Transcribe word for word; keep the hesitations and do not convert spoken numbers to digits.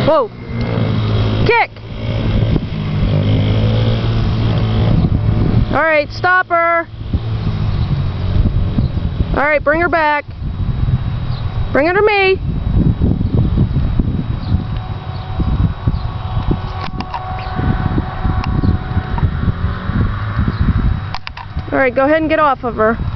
Whoa! Kick! Alright, stop her! Alright, bring her back. Bring her to me. Alright, go ahead and get off of her.